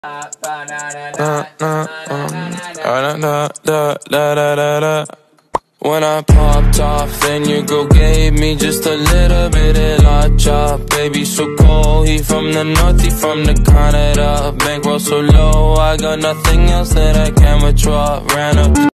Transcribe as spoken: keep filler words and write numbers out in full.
When I popped off, then your girl gave me just a little bit of la chop. Baby, so cold, he from the north, he from the Canada. Bankroll so low, I got nothing else that I can withdraw. Ran up